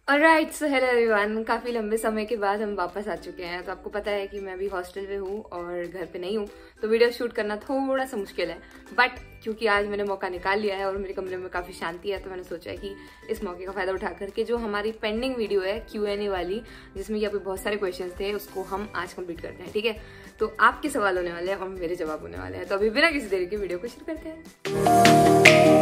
Alright, so hello everyone. काफ़ी लंबे समय के बाद हम वापस आ चुके हैं। तो आपको पता है कि मैं अभी हॉस्टल में हूँ और घर पे नहीं हूँ, तो वीडियो शूट करना थोड़ा सा मुश्किल है। बट क्योंकि आज मैंने मौका निकाल लिया है और मेरे कमरे में काफ़ी शांति है, तो मैंने सोचा है कि इस मौके का फ़ायदा उठा करके जो हमारी पेंडिंग वीडियो है Q&A वाली, जिसमें कि आपके बहुत सारे क्वेश्चन थे, उसको हम आज कंप्लीट करते हैं। ठीक है, तो आपके सवाल होने वाले हैं और मेरे जवाब होने वाले हैं। तो अभी बिना किसी देरी के वीडियो को शुरू करते हैं।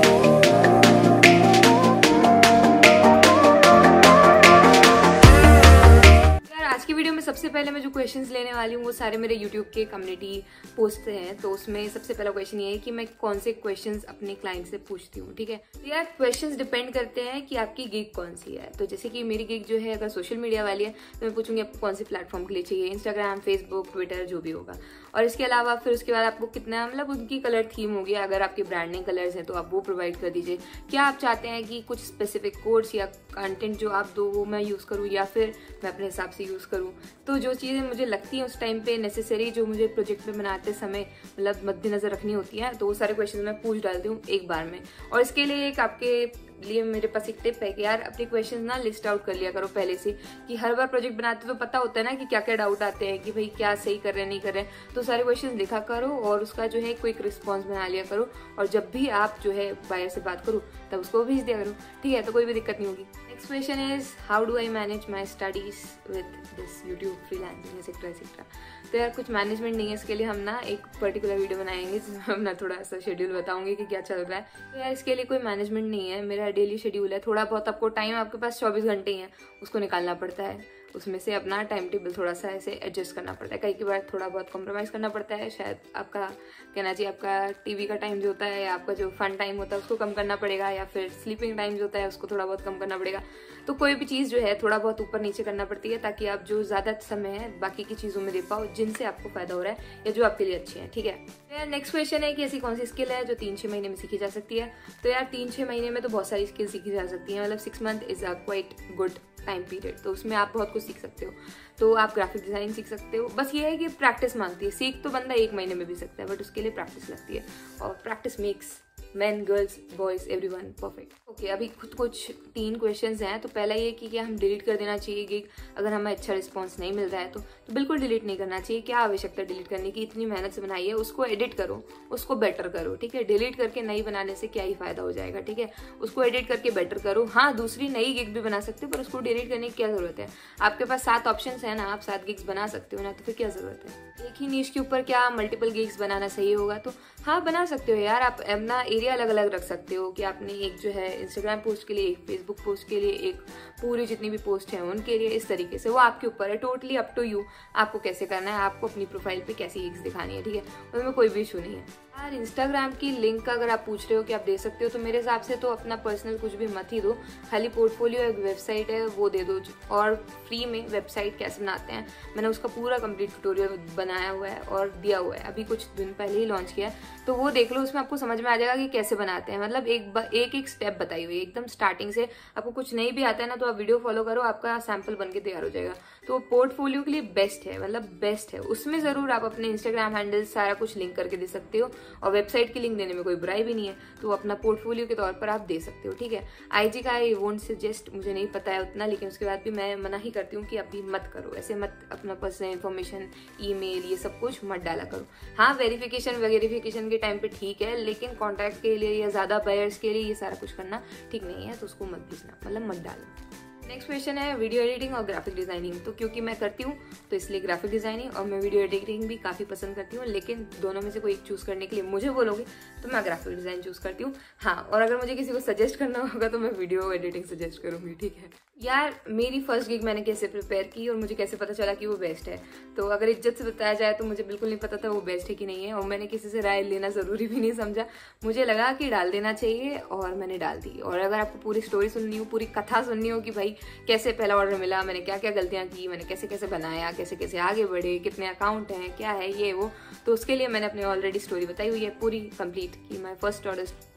आज की वीडियो में सबसे पहले मैं जो क्वेश्चंस लेने वाली हूँ वो सारे मेरे YouTube के कम्युनिटी पोस्ट से हैं। तो उसमें सबसे पहला क्वेश्चन ये है कि मैं कौन से क्वेश्चंस अपने क्लाइंट से पूछती हूँ। ठीक है, तो यार क्वेश्चंस डिपेंड करते हैं कि आपकी गिग कौन सी है। तो जैसे कि मेरी गिग जो है अगर सोशल मीडिया वाली है तो मैं पूछूंगी आपको कौन से प्लेटफॉर्म के लिए चाहिए, इंस्टाग्राम, फेसबुक, ट्विटर, जो भी होगा। और इसके अलावा फिर उसके बाद आपको कितना मतलब उनकी कलर थीम होगी। अगर आपके ब्रांडिंग कलर्स हैं तो आप वो प्रोवाइड कर दीजिए। क्या आप चाहते हैं कि कुछ स्पेसिफिक कोड्स या कंटेंट जो आप दो वो मैं यूज़ करूँ या फिर मैं अपने हिसाब से यूज़ करूँ। तो जो चीज़ें मुझे लगती हैं उस टाइम पे नेसेसरी, जो मुझे प्रोजेक्ट में बनाते समय मतलब मद्देनजर रखनी होती है, तो वो सारे क्वेश्चन मैं पूछ डालती हूँ एक बार में। और इसके लिए एक आपके लिए मेरे पास एक टिप है कि यार अपने क्वेश्चंस ना लिस्ट आउट कर लिया करो पहले से, कि हर बार प्रोजेक्ट बनाते तो पता होता है ना कि क्या क्या डाउट आते हैं कि भाई क्या सही कर रहे हैं नहीं कर रहे हैं। तो सारे क्वेश्चंस लिखा करो और उसका जो है क्विक रिस्पॉन्स बना लिया करो। और जब भी आप जो है बायर से बात करो तब उसको भेज दिया करो। ठीक है, तो कोई भी दिक्कत नहीं होगी। Next question is how do I manage my studies with this YouTube freelancing etcetera etcetera. तो यार कुछ मैनेजमेंट नहीं है, इसके लिए हम ना एक पर्टिकुलर वीडियो बनाएंगे जिसमें हम ना थोड़ा सा शेड्यूल बताऊंगी कि क्या चल रहा है। तो यार इसके लिए कोई मैनेजमेंट नहीं है, मेरा डेली शेड्यूल है। थोड़ा बहुत आपको टाइम, आपके पास 24 घंटे ही है, उसको निकालना पड़ता है। उसमें से अपना टाइम टेबल थोड़ा सा ऐसे एडजस्ट करना पड़ता है। कई बार थोड़ा बहुत कॉम्प्रोमाइज़ करना पड़ता है। शायद आपका कहना चाहिए आपका टीवी का टाइम जो होता है या आपका जो फन टाइम होता है उसको कम करना पड़ेगा, या फिर स्लीपिंग टाइम जो होता है उसको थोड़ा बहुत कम करना पड़ेगा। तो कोई भी चीज़ जो है थोड़ा बहुत ऊपर नीचे करना पड़ती है, ताकि आप जो ज़्यादा समय है बाकी की चीज़ों में दे पाओ जिनसे आपको फायदा हो रहा है या जो आपके लिए अच्छी है। ठीक है, नेक्स्ट क्वेश्चन है कि ऐसी कौन सी स्किल है जो 3-6 महीने में सीखी जा सकती है। तो यार 3-6 महीने में तो बहुत सारी स्किल सीखी जा सकती है। मतलब 6 month is a quite good time period, तो उसमें आप बहुत कुछ सीख सकते हो। तो आप ग्राफिक डिजाइनिंग सीख सकते हो। बस ये है कि प्रैक्टिस मांगती है। सीख तो बंदा 1 महीने में भी सकता है, बट उसके लिए प्रैक्टिस लगती है। और practice makes man, girls, boys, everyone perfect. Okay, अभी कुछ 3 क्वेश्चंस हैं। तो पहला ये कि क्या हम डिलीट कर देना चाहिए गिग अगर हमें अच्छा रिस्पांस नहीं मिल रहा है। तो बिल्कुल डिलीट नहीं करना चाहिए। क्या आवश्यकता डिलीट करने की, इतनी मेहनत से बनाई है, उसको एडिट करो, उसको बेटर करो। ठीक है, डिलीट करके नई बनाने से क्या ही फायदा हो जाएगा। ठीक है, उसको एडिट करके बेटर करो। हाँ, दूसरी नई गिग भी बना सकते हो, पर उसको डिलीट करने की क्या जरूरत है। आपके पास 7 ऑप्शन है ना, आप 7 गिग्स बना सकते हो ना, तो फिर क्या जरूरत है। एक ही नीश के ऊपर क्या मल्टीपल गिग्स बनाना सही होगा? तो हाँ, बना सकते हो यार। आप अपना एरिया अलग अलग रख सकते हो कि आपने एक जो है इंस्टाग्राम पोस्ट के लिए, एक फेसबुक पोस्ट के लिए, एक पूरी जितनी भी पोस्ट है उनके लिए, इस तरीके से। वो आपके ऊपर है, टोटली अप टू यू। आपको कैसे करना है, आपको अपनी प्रोफाइल पे कैसी गिग्स दिखानी है। ठीक है, उसमें कोई भी इशू नहीं है। यार इंस्टाग्राम की लिंक अगर आप पूछ रहे हो कि आप दे सकते हो, तो मेरे हिसाब से तो अपना पर्सनल कुछ भी मत ही दो। खाली पोर्टफोलियो एक वेबसाइट है वो दे दो। और फ्री में वेबसाइट कैसे बनाते हैं मैंने उसका पूरा कंप्लीट ट्यूटोरियल बनाया हुआ है और दिया हुआ है। अभी कुछ दिन पहले ही लॉन्च किया है, तो वो देख लो। उसमें आपको समझ में आ जाएगा कि कैसे बनाते हैं। मतलब एक स्टेप बताई हुई है एकदम स्टार्टिंग से। आपको कुछ नहीं भी आता है ना, तो आप वीडियो फॉलो करो, आपका सैंपल बन के तैयार हो जाएगा। तो पोर्टफोलियो के लिए बेस्ट है, मतलब बेस्ट है। उसमें जरूर आप अपने इंस्टाग्राम हैंडल सारा कुछ लिंक करके दे सकते हो, और वेबसाइट की लिंक देने में कोई बुराई भी नहीं है। तो अपना पोर्टफोलियो के तौर पर आप दे सकते हो। ठीक है, आईजी का आई वोंट सजेस्ट, मुझे नहीं पता है उतना, लेकिन उसके बाद भी मैं मना ही करती हूँ कि अभी मत करो ऐसे, मत अपना पर्सनल इन्फॉर्मेशन, ईमेल, ये सब कुछ मत डाला करो। हाँ, वेरिफिकेशन के टाइम पे ठीक है, लेकिन कॉन्टैक्ट के लिए या ज्यादा बायर्स के लिए ये सारा कुछ करना ठीक नहीं है। तो उसको मत भेजना, मतलब मत डालो। नेक्स्ट क्वेश्चन है वीडियो एडिटिंग और ग्राफिक डिजाइनिंग। तो क्योंकि मैं करती हूँ तो इसलिए ग्राफिक डिजाइनिंग, और मैं वीडियो एडिटिंग भी काफ़ी पसंद करती हूँ। लेकिन दोनों में से कोई एक चूज करने के लिए मुझे बोलोगे तो मैं ग्राफिक डिजाइन चूज करती हूँ। हाँ, और अगर मुझे किसी को सजेस्ट करना होगा तो मैं वीडियो एडिटिंग सजेस्ट करूंगी। ठीक है यार, मेरी फर्स्ट गिग मैंने कैसे प्रिपेयर की और मुझे कैसे पता चला कि वो बेस्ट है। तो अगर इज्जत से बताया जाए तो मुझे बिल्कुल नहीं पता था वो बेस्ट है कि नहीं है, और मैंने किसी से राय लेना जरूरी भी नहीं समझा। मुझे लगा कि डाल देना चाहिए और मैंने डाल दी। और अगर आपको पूरी स्टोरी सुननी हो, पूरी कथा सुननी हो कि भाई कैसे पहला ऑर्डर मिला, मैंने क्या क्या गलतियां की, मैंने कैसे कैसे बनाया, कैसे कैसे आगे बढ़े, कितने अकाउंट हैं, क्या है ये वो, तो उसके लिए मैंने अपनी ऑलरेडी स्टोरी बताई हुई है पूरी कंप्लीट की, माई फर्स्ट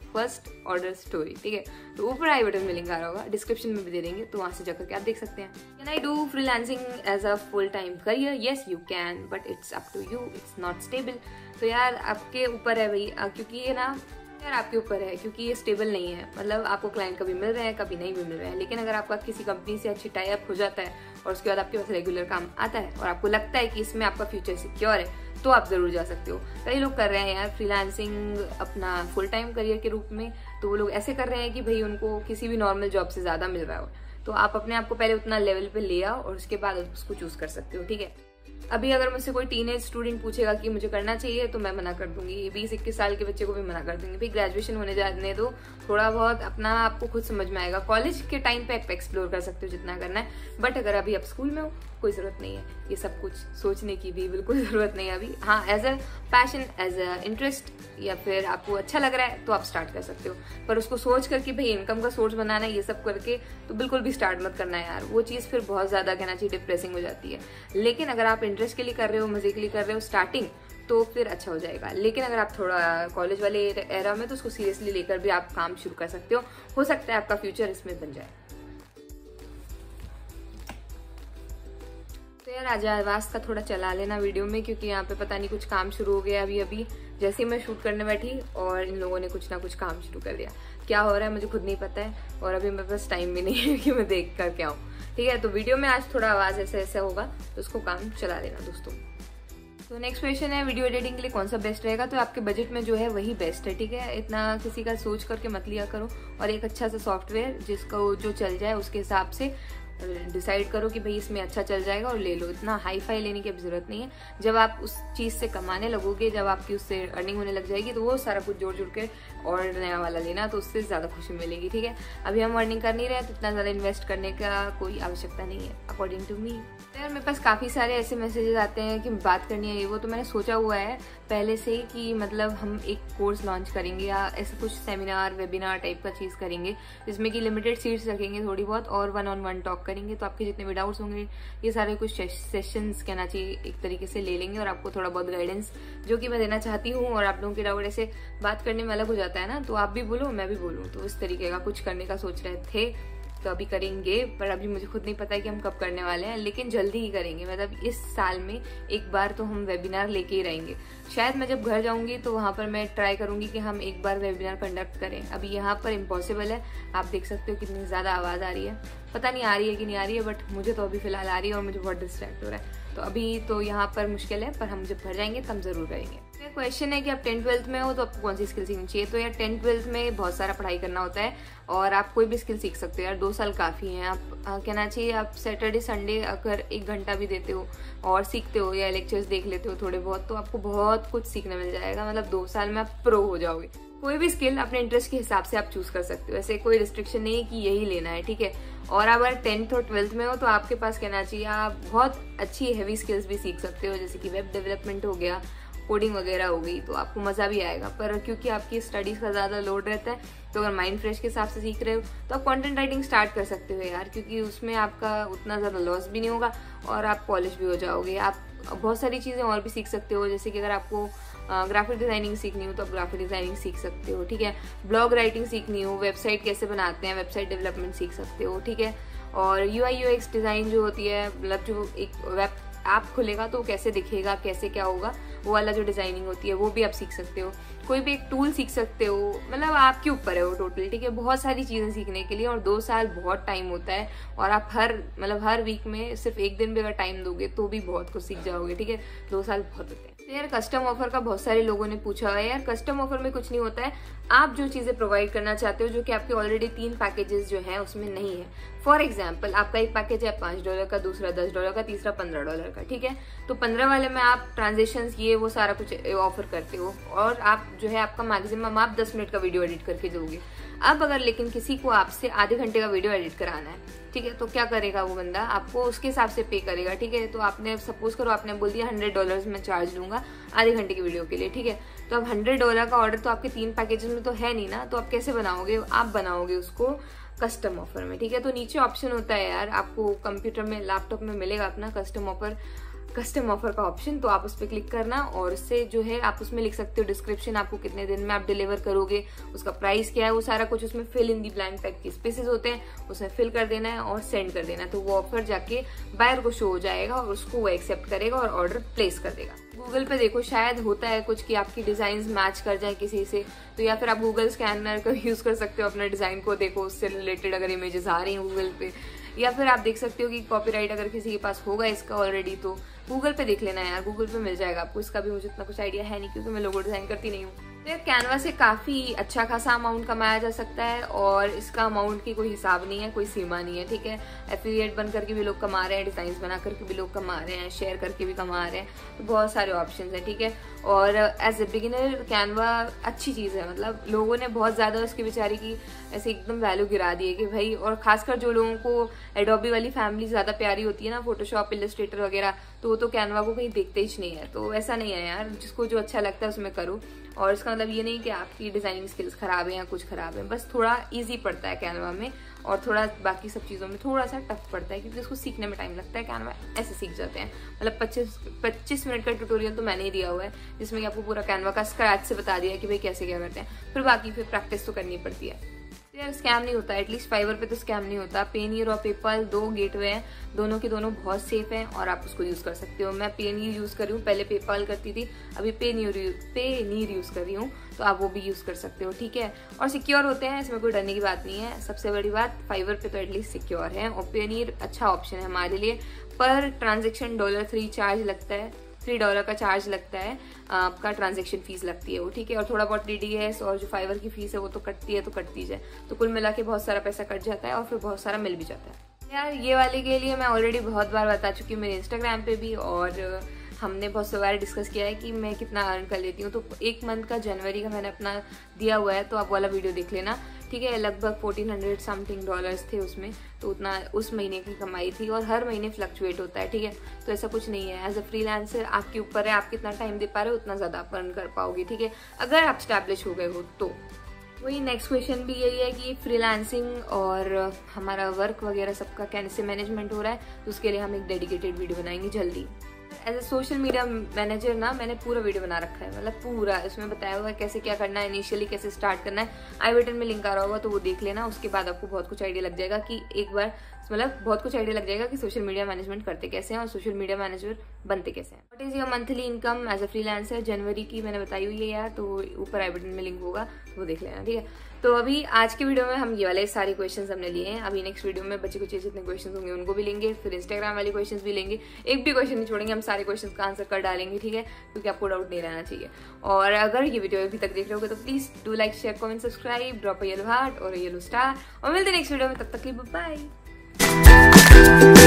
ऑर्डर स्टोरी। ठीक है, तो ऊपर आई बटन में लिंक आ रहा होगा, डिस्क्रिप्शन में भी दे देंगे, तो वहां से जाकर के आप देख सकते हैं। Can I do freelancing as a full time career? Yes you can, but it's up to you, it's not stable. तो यार आपके ऊपर है भाई, क्योंकि ये ना यार आपके ऊपर है, क्योंकि ये स्टेबल नहीं है। मतलब आपको क्लाइंट कभी मिल रहे हैं, कभी नहीं भी मिल रहे हैं। लेकिन अगर आपका किसी कंपनी से अच्छी टाई अप हो जाता है और उसके बाद आपके पास रेगुलर काम आता है और आपको लगता है कि इसमें आपका फ्यूचर सिक्योर है, तो आप जरूर जा सकते हो। कई लोग कर रहे हैं यार फ्रीलांसिंग अपना फुल टाइम करियर के रूप में, तो वो लोग ऐसे कर रहे हैं कि भाई उनको किसी भी नॉर्मल जॉब से ज्यादा मिल रहा हो। तो आप अपने आप को पहले उतना लेवल पे ले आओ और उसके बाद उसको चूज कर सकते हो, ठीक है। अभी अगर मुझसे कोई टीनेज स्टूडेंट पूछेगा कि मुझे करना चाहिए, तो मैं मना कर दूंगी। 20-21 साल के बच्चे को भी मना कर दूंगी, भाई ग्रेजुएशन होने जाने दो, थोड़ा बहुत अपना आपको खुद समझ में आएगा। कॉलेज के टाइम पे आप एक्सप्लोर कर सकते हो जितना करना है, बट अगर अभी आप स्कूल में हो, कोई जरूरत नहीं है ये सब कुछ सोचने की, भी बिल्कुल जरूरत नहीं है अभी। हाँ, as a passion, as a interest, या फिर आपको अच्छा लग रहा है तो आप स्टार्ट कर सकते हो। पर उसको सोच करके भाई इनकम का सोर्स बनाना है ये सब करके तो बिल्कुल भी स्टार्ट मत करना है यार। वो चीज़ फिर बहुत ज़्यादा कहना चाहिए डिप्रेसिंग हो जाती है। लेकिन अगर आप इंटरेस्ट के लिए कर रहे हो, मजे के लिए कर रहे हो स्टार्टिंग, तो फिर अच्छा हो जाएगा। लेकिन अगर आप थोड़ा कॉलेज वाले एरा में, तो उसको सीरियसली लेकर भी आप काम शुरू कर सकते हो सकता है आपका फ्यूचर इसमें बन जाए। तो यार आज आवाज का थोड़ा चला लेना वीडियो में, क्योंकि यहाँ पे पता नहीं कुछ काम शुरू हो गया अभी जैसे ही मैं शूट करने बैठी और इन लोगों ने कुछ ना कुछ काम शुरू कर दिया। क्या हो रहा है मुझे खुद नहीं पता है, और अभी मेरे पास टाइम भी नहीं है कि मैं देख कर के आऊँ, ठीक है। तो वीडियो में आज थोड़ा आवाज ऐसे होगा, तो उसको काम चला लेना दोस्तों। तो नेक्स्ट क्वेश्चन है, वीडियो एडिटिंग के लिए कौन सा बेस्ट रहेगा? तो आपके बजट में जो है वही बेस्ट है, ठीक है। इतना किसी का सोच करके मत लिया करो, और एक अच्छा सा सॉफ्टवेयर जिसको जो चल जाए उसके हिसाब से डिसाइड करो कि भाई इसमें अच्छा चल जाएगा और ले लो। इतना हाई फाई लेने की अब जरूरत नहीं है। जब आप उस चीज से कमाने लगोगे, जब आपकी उससे अर्निंग होने लग जाएगी, तो वो सारा कुछ जोड़ के और नया वाला लेना, तो उससे ज्यादा खुशी मिलेगी, ठीक है। अभी हम अर्निंग कर नहीं रहे, तो इतना ज्यादा इन्वेस्ट करने का कोई आवश्यकता नहीं है अकॉर्डिंग टू मी। यार मेरे पास काफी सारे ऐसे मैसेजेस आते हैं कि बात करनी है ये वो, तो मैंने सोचा हुआ है पहले से ही कि मतलब हम एक कोर्स लॉन्च करेंगे या ऐसे कुछ सेमिनार वेबिनार टाइप का चीज करेंगे, जिसमें कि लिमिटेड सीट्स रखेंगे थोड़ी बहुत, और 1-on-1 टॉक करेंगे। तो आपके जितने भी डाउट्स होंगे ये सारे कुछ सेशंस कहना चाहिए एक तरीके से ले लेंगे, और आपको थोड़ा बहुत गाइडेंस जो कि मैं देना चाहती हूँ। और आप लोगों के डाउट ऐसे बात करने में अलग हो जाता है ना, तो आप भी बोलो मैं भी बोलूँ, तो इस तरीके का कुछ करने का सोच रहे थे। तो अभी करेंगे, पर अभी मुझे खुद नहीं पता है कि हम कब करने वाले हैं, लेकिन जल्दी ही करेंगे। मतलब इस साल में एक बार तो हम वेबिनार लेके ही रहेंगे। शायद मैं जब घर जाऊंगी तो वहां पर मैं ट्राई करूंगी कि हम एक बार वेबिनार कंडक्ट करें। अभी यहाँ पर इम्पॉसिबल है, आप देख सकते हो कितनी ज्यादा आवाज आ रही है, पता नहीं आ रही है कि नहीं आ रही है, बट मुझे तो अभी फिलहाल आ रही है और मुझे बहुत डिस्ट्रैक्ट हो रहा है। तो अभी तो यहाँ पर मुश्किल है, पर हम जब घर जाएंगे तब जरूर करेंगे। क्वेश्चन है कि आप 10th-12th में हो तो आपको कौन सी स्किल सीखनी चाहिए? तो यार 10th-12th में बहुत सारा पढ़ाई करना होता है, और आप कोई भी स्किल सीख सकते हो यार। 2 साल काफी हैं। आप कहना चाहिए आप सैटरडे संडे अगर 1 घंटा भी देते हो और सीखते हो या लेक्चर्स देख लेते हो थोड़े बहुत, तो आपको बहुत कुछ सीखने मिल जाएगा। मतलब 2 साल में आप प्रो हो जाओगे। कोई भी स्किल अपने इंटरेस्ट के हिसाब से आप चूज कर सकते हो, ऐसे कोई रिस्ट्रिक्शन नहीं है कि यही लेना है, ठीक है। और अगर 10th और 12th में हो तो आपके पास कहना चाहिए आप बहुत अच्छी हैवी स्किल्स भी सीख सकते हो, जैसे कि वेब डेवलपमेंट हो गया, कोडिंग वगैरह हो गई, तो आपको मजा भी आएगा। पर क्योंकि आपकी स्टडीज का ज्यादा लोड रहता है, तो अगर माइंड फ्रेश के हिसाब से सीख रहे हो तो आप कंटेंट राइटिंग स्टार्ट कर सकते हो यार, क्योंकि उसमें आपका उतना ज्यादा लॉस भी नहीं होगा और आप पॉलिश भी हो जाओगे। आप बहुत सारी चीजें और भी सीख सकते हो, जैसे कि अगर आपको ग्राफिक डिजाइनिंग सीखनी हो तो आप ग्राफिक डिजाइनिंग सीख सकते हो, ठीक है। ब्लॉग राइटिंग सीखनी हो, वेबसाइट कैसे बनाते हैं, वेबसाइट डेवलपमेंट सीख सकते हो, ठीक है। और UI/UX डिजाइन जो होती है, मतलब जो एक वेब ऐप खुलेगा तो कैसे दिखेगा, कैसे क्या होगा, वो वाला जो डिजाइनिंग होती है वो भी आप सीख सकते हो। कोई भी एक टूल सीख सकते हो, मतलब आपके ऊपर है वो टोटल, ठीक है। बहुत सारी चीजें सीखने के लिए, और 2 साल बहुत टाइम होता है, और आप हर वीक में सिर्फ 1 दिन भी अगर टाइम दोगे तो भी बहुत कुछ सीख जाओगे, ठीक है। 2 साल बहुत होते हैं। तो यार कस्टम ऑफर का बहुत सारे लोगों ने पूछा है। यार कस्टम ऑफर में कुछ नहीं होता है, आप जो चीजें प्रोवाइड करना चाहते हो जो कि आपके ऑलरेडी 3 पैकेजेस जो है उसमें नहीं है। फॉर एग्जाम्पल आपका एक पैकेज है $5 का, दूसरा $10 का, तीसरा $15 का, ठीक है। तो 15 वाले में आप ट्रांजेक्शन ये वो सारा कुछ ऑफर करते हो, और आप जो है आपका मैक्सिमम आप 10 मिनट का वीडियो एडिट करके दोगे। अब अगर लेकिन किसी को आपसे आधे घंटे का वीडियो एडिट कराना है, ठीक है, तो क्या करेगा वो बंदा, आपको उसके हिसाब से पे करेगा, ठीक है। तो आपने सपोज करो आपने बोल दिया $100 में चार्ज लूंगा आधे घंटे की वीडियो के लिए, ठीक है। तो अब $100 का ऑर्डर तो आपके 3 पैकेजेस में तो है नहीं ना, तो आप कैसे बनाओगे? आप बनाओगे उसको कस्टम ऑफर में, ठीक है। तो नीचे ऑप्शन होता है यार, आपको कंप्यूटर में लैपटॉप में मिलेगा अपना कस्टम ऑफर कस्टम ऑफर का ऑप्शन, तो आप उस पर क्लिक करना और उससे जो है आप उसमें लिख सकते हो डिस्क्रिप्शन, आपको कितने दिन में आप डिलीवर करोगे, उसका प्राइस क्या है, वो सारा कुछ उसमें fill in the blank type के स्पेसेस होते हैं, उसमें फिल कर देना है और सेंड कर देना है। तो वो ऑफर जाके बायर को शो हो जाएगा और उसको वो एक्सेप्ट करेगा और ऑर्डर प्लेस कर देगा। गूगल पे देखो शायद होता है कुछ कि आपकी डिजाइन मैच कर जाए किसी से, तो या फिर आप गूगल स्कैनर का यूज कर सकते हो अपना डिजाइन को, देखो उससे रिलेटेड अगर इमेजेस आ रही हैं गूगल पे, या फिर आप देख सकते हो कि कॉपीराइट अगर किसी के पास होगा इसका ऑलरेडी तो गूगल पे देख लेना यार, गूगल पे मिल जाएगा आपको। इसका भी मुझे इतना कुछ आइडिया है नहीं क्योंकि मैं लोगो डिजाइन करती नहीं हूँ। तो कैनवा से काफी अच्छा खासा अमाउंट कमाया जा सकता है और इसका अमाउंट की कोई हिसाब नहीं है, कोई सीमा नहीं है, ठीक है। एफिलिएट बन करके भी लोग कमा रहे हैं, डिजाइन बना करके भी लोग कमा रहे हैं, शेयर करके भी कमा रहे हैं, तो बहुत सारे ऑप्शंस हैं, ठीक है। और एज ए बिगिनर कैनवा अच्छी चीज है, मतलब लोगों ने बहुत ज्यादा उसकी बेचारी की ऐसे एकदम वैल्यू गिरा दी है कि भाई, और खासकर जो लोगों को एडोबी वाली फैमिली ज्यादा प्यारी होती है ना, फोटोशॉप, इलस्ट्रेटर वगैरह, तो वो तो कैनवा को कहीं देखते ही नहीं है। तो ऐसा नहीं है यार, जिसको जो अच्छा लगता है उसमें करो। और इसका मतलब ये नहीं कि आपकी डिजाइनिंग स्किल्स खराब है या कुछ खराब है, बस थोड़ा इजी पड़ता है कैनवा में और थोड़ा बाकी सब चीज़ों में थोड़ा सा टफ पड़ता है क्योंकि उसको सीखने में टाइम लगता है। कैनवा ऐसे सीख जाते हैं, मतलब 25 मिनट का ट्यूटोरियल तो मैंने ही दिया हुआ है जिसमें कि आपको पूरा कैनवा का स्क्रैच से बता दिया है कि भाई कैसे क्या करते हैं, फिर बाकी फिर प्रैक्टिस तो करनी पड़ती है। यार स्कैम नहीं होता, एटलीस्ट फाइवर पे तो स्कैम नहीं होता। पेनीयर और पेपाल 2 गेटवे हैं, दोनों के दोनों बहुत सेफ हैं और आप उसको यूज कर सकते हो। मैं पेनीयर यूज कर रही हूँ, पहले पेपाल करती थी, अभी पेनीयर यूज कर रही हूँ, तो आप वो भी यूज कर सकते हो, ठीक है। और सिक्योर होते हैं, इसमें कोई डरने की बात नहीं है। सबसे बड़ी बात, फाइवर पे तो एटलीस्ट सिक्योर है और पेनीयर अच्छा ऑप्शन है हमारे लिए। पर ट्रांजेक्शन $3 चार्ज लगता है, $3 का चार्ज लगता है, आपका ट्रांजैक्शन फीस लगती है वो, ठीक है। और थोड़ा बहुत TDS और जो फाइवर की फीस है वो तो कटती है, तो कटती जाए, तो कुल मिला के बहुत सारा पैसा कट जाता है और फिर बहुत सारा मिल भी जाता है। यार ये वाले के लिए मैं ऑलरेडी बहुत बार बता चुकी हूँ मेरे इंस्टाग्राम पे भी, और हमने बहुत से बार डिस्कस किया है कि मैं कितना अर्न कर लेती हूँ। तो 1 मंथ का जनवरी का मैंने अपना दिया हुआ है, तो आप वाला वीडियो देख लेना, ठीक है। लगभग $1400 समथिंग थे उसमें, तो उतना उस महीने की कमाई थी और हर महीने फ्लक्चुएट होता है, ठीक है। तो ऐसा कुछ नहीं है, एज अ फ्रीलांसर आपके ऊपर है, आप कितना टाइम दे पा रहे हो उतना ज़्यादा आप अर्न कर पाओगे, ठीक है, अगर आप स्टैब्लिश हो गए हो तो। वही नेक्स्ट क्वेश्चन भी यही है कि फ्रीलांसिंग और हमारा वर्क वगैरह सबका कैसे मैनेजमेंट हो रहा है, तो उसके लिए हम एक डेडिकेटेड वीडियो बनाएंगे जल्दी। As a social media manager ना मैंने पूरा वीडियो बना रखा है, मतलब पूरा इसमें बताया हुआ है कैसे क्या करना है, इनिशियली कैसे स्टार्ट करना है। आई बटन में लिंक आ रहा होगा तो वो देख लेना, उसके बाद आपको बहुत कुछ आइडिया लग जाएगा कि एक बार मतलब बहुत कुछ आइडिया लग जाएगा कि सोशल मीडिया मैनेजमेंट करते कैसे हैं और सोशल मीडिया मैनेजर बनते कैसे हैं। What is your monthly income as a freelancer, जनवरी की मैंने बताई हुई है यार, तो ऊपर आई बटन में लिंक होगा तो वो देख लेना, ठीक है। तो अभी आज के वीडियो में हम ये वाले सारे क्वेश्चंस हमने लिए हैं। अभी नेक्स्ट वीडियो में बच्चे कुछ जितने क्वेश्चंस होंगे उनको भी लेंगे, फिर इंस्टाग्राम वाले क्वेश्चंस भी लेंगे, एक भी क्वेश्चन नहीं छोड़ेंगे, हम सारे क्वेश्चंस का आंसर कर डालेंगे, ठीक है, क्योंकि आपको डाउट नहीं रहना चाहिए। और अगर ये वीडियो अभी तक देख रहे होगे तो please do like, share, comment, subscribe, drop a yellow heart और येलो स्टार, और मिलते हैं नेक्स्ट वीडियो में, तब तक के लिए बाय।